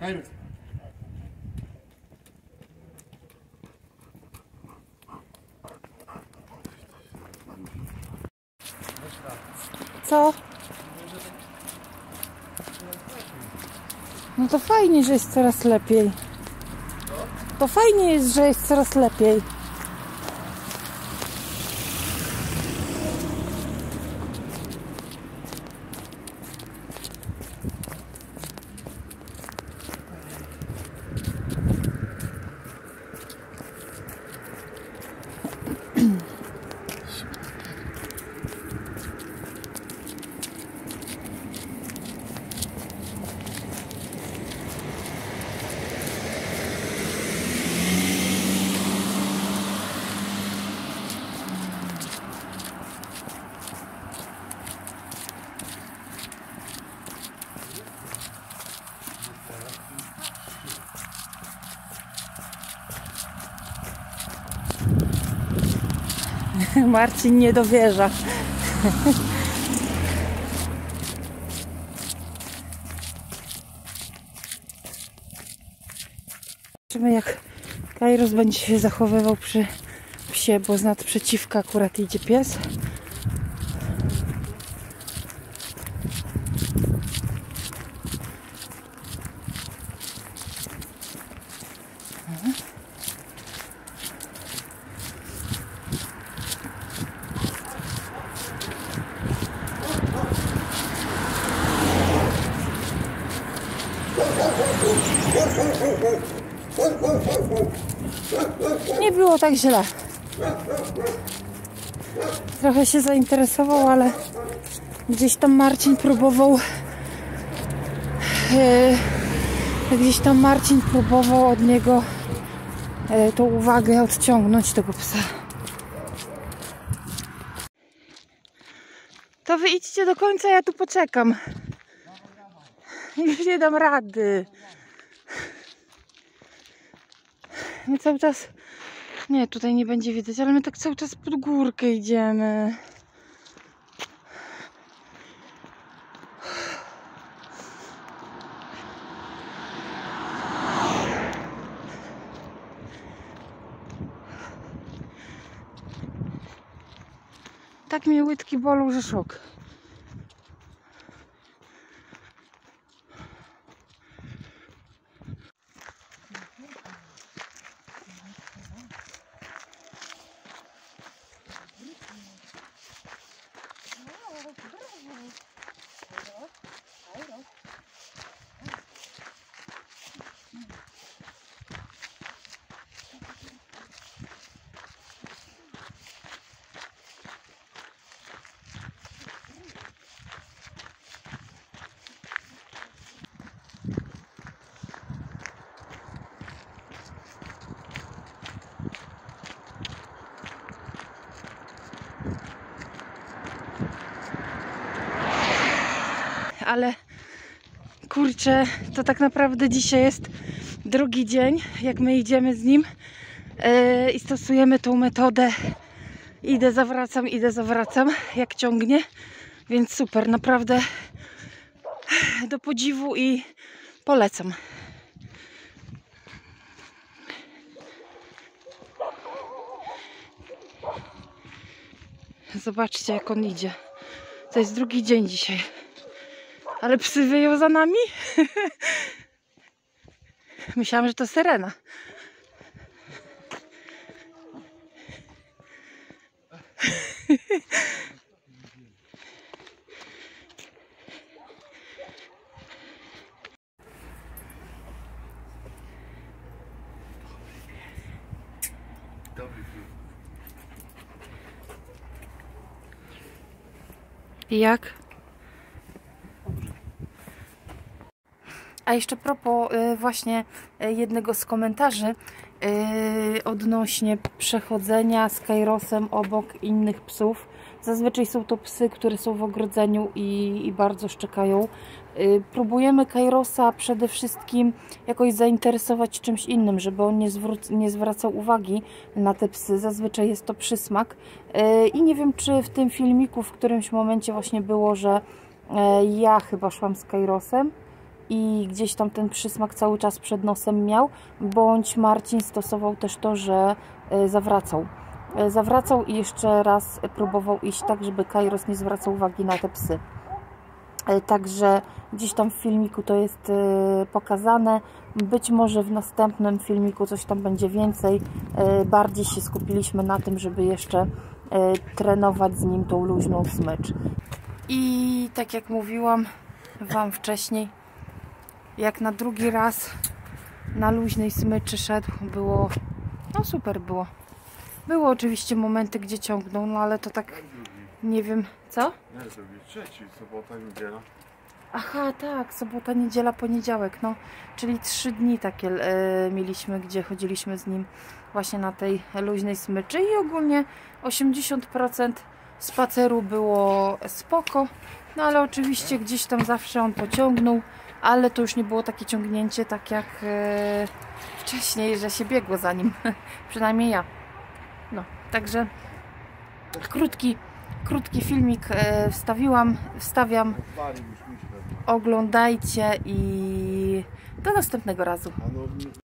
Co? No to fajnie, że jest coraz lepiej. To fajnie jest, że jest coraz lepiej. Marcin nie dowierza. Zobaczymy, jak Kairos będzie się zachowywał przy psie, bo z naprzeciwka akurat idzie pies. Nie było tak źle. Trochę się zainteresował, ale gdzieś tam Marcin próbował od niego tą uwagę odciągnąć tego psa. To wy idźcie do końca, ja tu poczekam. Już nie dam rady. My cały czas... Nie, tutaj nie będzie widać, ale my tak cały czas pod górkę idziemy. Tak mnie łydki bolą, że szok. Ale kurczę, to tak naprawdę dzisiaj jest drugi dzień, jak my idziemy z nim i stosujemy tą metodę idę, zawracam, jak ciągnie, więc super, naprawdę do podziwu i polecam. Zobaczcie, jak on idzie. To jest drugi dzień dzisiaj. Ale psy wyją za nami? Myślałam, że to syrena. Jak? A jeszcze propos właśnie jednego z komentarzy odnośnie przechodzenia z Kairosem obok innych psów. Zazwyczaj są to psy, które są w ogrodzeniu i bardzo szczekają. Próbujemy Kairosa przede wszystkim jakoś zainteresować czymś innym, żeby on nie zwracał uwagi na te psy. Zazwyczaj jest to przysmak. I nie wiem, czy w tym filmiku w którymś momencie właśnie było, że ja chyba szłam z Kairosem i gdzieś tam ten przysmak cały czas przed nosem miał, bądź Marcin stosował też to, że zawracał. Zawracał i jeszcze raz próbował iść tak, żeby Kairos nie zwracał uwagi na te psy. Także gdzieś tam w filmiku to jest pokazane. Być może w następnym filmiku coś tam będzie więcej. Bardziej się skupiliśmy na tym, żeby jeszcze trenować z nim tą luźną smycz. I tak jak mówiłam Wam wcześniej, jak na drugi raz na luźnej smyczy szedł, było, no super było. Było oczywiście momenty, gdzie ciągnął, no ale to tak, nie wiem, co? Nie, drugi, trzeci, sobota, niedziela. Aha, tak, sobota, niedziela, poniedziałek, no, czyli 3 dni takie mieliśmy, gdzie chodziliśmy z nim właśnie na tej luźnej smyczy i ogólnie 80% spaceru było spoko, no ale oczywiście gdzieś tam zawsze on pociągnął, ale to już nie było takie ciągnięcie tak jak wcześniej, że się biegło za nim, przynajmniej ja. No, także krótki filmik wstawiam. Oglądajcie i do następnego razu.